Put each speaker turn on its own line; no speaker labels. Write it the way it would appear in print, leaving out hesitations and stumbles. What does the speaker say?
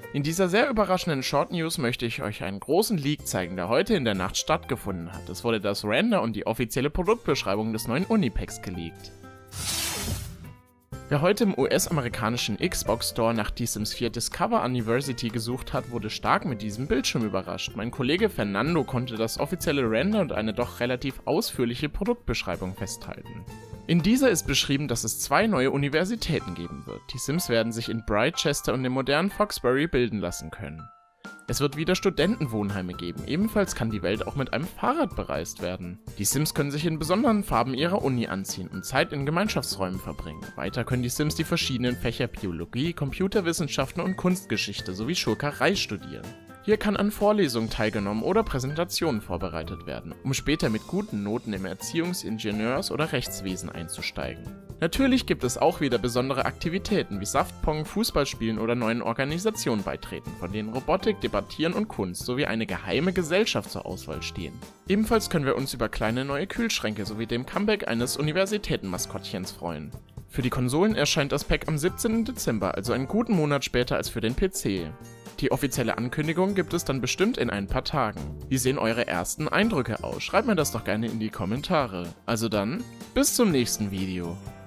In dieser sehr überraschenden Short News möchte ich euch einen großen Leak zeigen, der heute in der Nacht stattgefunden hat. Es wurde das Render und die offizielle Produktbeschreibung des neuen Unipacks geleakt. Wer heute im US-amerikanischen Xbox Store nach The Sims 4 Discover Anniversary gesucht hat, wurde stark mit diesem Bildschirm überrascht. Mein Kollege Fernando konnte das offizielle Render und eine doch relativ ausführliche Produktbeschreibung festhalten. In dieser ist beschrieben, dass es 2 neue Universitäten geben wird. Die Sims werden sich in Brightchester und dem modernen Foxbury bilden lassen können. Es wird wieder Studentenwohnheime geben, ebenfalls kann die Welt auch mit einem Fahrrad bereist werden. Die Sims können sich in besonderen Farben ihrer Uni anziehen und Zeit in Gemeinschaftsräumen verbringen. Weiter können die Sims die verschiedenen Fächer Biologie, Computerwissenschaften und Kunstgeschichte sowie Schurkerei studieren. Hier kann an Vorlesungen teilgenommen oder Präsentationen vorbereitet werden, um später mit guten Noten im Erziehungs-, Ingenieurs- oder Rechtswesen einzusteigen. Natürlich gibt es auch wieder besondere Aktivitäten wie Saftpong, Fußballspielen oder neuen Organisationen beitreten, von denen Robotik, Debattieren und Kunst sowie eine geheime Gesellschaft zur Auswahl stehen. Ebenfalls können wir uns über kleine neue Kühlschränke sowie dem Comeback eines Universitätenmaskottchens freuen. Für die Konsolen erscheint das Pack am 17. Dezember, also einen guten Monat später als für den PC. Die offizielle Ankündigung gibt es dann bestimmt in ein paar Tagen. Wie sehen eure ersten Eindrücke aus? Schreibt mir das doch gerne in die Kommentare. Also dann, bis zum nächsten Video.